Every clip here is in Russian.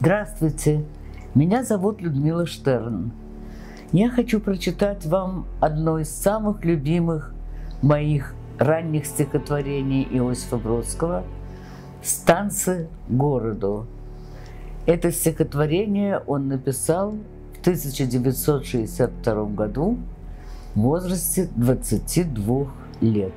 Здравствуйте, меня зовут Людмила Штерн. Я хочу прочитать вам одно из самых любимых моих ранних стихотворений Иосифа Бродского «Станцы городу». Это стихотворение он написал в 1962 году в возрасте 22 лет.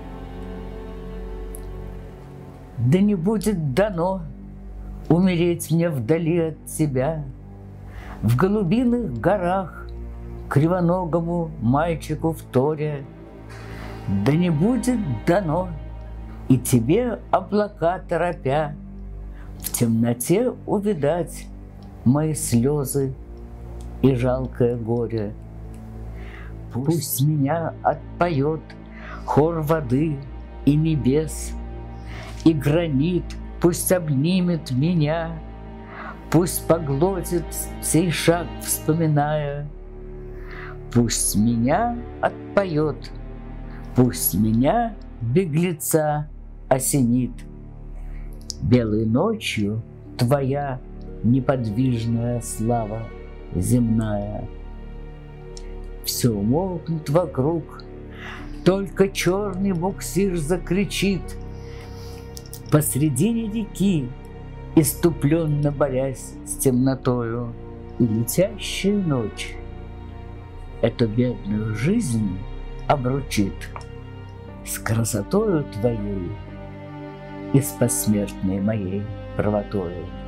Да не будет дано умереть мне вдали от тебя, в голубиных горах, кривоногому мальчику вторя. Да не будет дано и тебе, облака торопя, в темноте увидать мои слезы и жалкое горе. Пусть меня отпоет хор воды и небес, и гранит пусть обнимет меня, пусть поглотит сей шаг, вспоминая. Пусть меня отпоет, пусть меня, беглеца, осенит белой ночью твоя неподвижная слава земная. Все умолкнет вокруг, только черный буксир закричит посредине реки, иступленно борясь с темнотою. И летящая ночь эту бедную жизнь обручит с красотою твоей и с посмертной моей правотою.